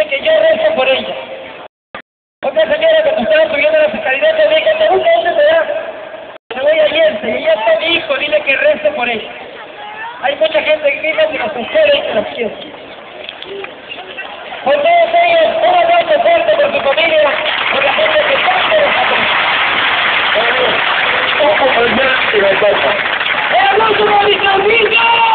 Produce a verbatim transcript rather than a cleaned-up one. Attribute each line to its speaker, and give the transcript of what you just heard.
Speaker 1: que yo rezo por ella. Otra señora que estaba subiendo las escaleras me dijo, ¿te gusta dónde te da? Me voy a Yense, y ella está mi hijo, dile que rece por ella. Hay mucha gente que vive que los espera y que los quiere. Por todos ellos, un abrazo fuerte por su familia, por la gente que tanto los aprecia. ¡Un aplauso para Victorino!